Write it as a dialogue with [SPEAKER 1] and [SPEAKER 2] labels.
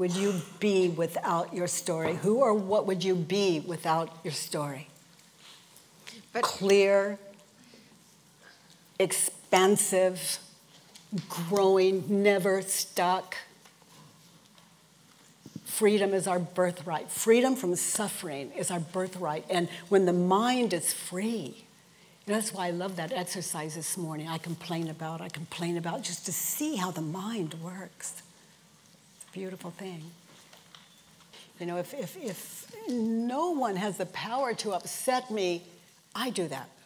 [SPEAKER 1] would you be without your story? Who or what would you be without your story? But clear, expansive, growing, never stuck. Freedom is our birthright. Freedom from suffering is our birthright. And when the mind is free, that's why I love that exercise this morning. I complain about just to see how the mind works. It's a beautiful thing. You know, if no one has the power to upset me, I do that.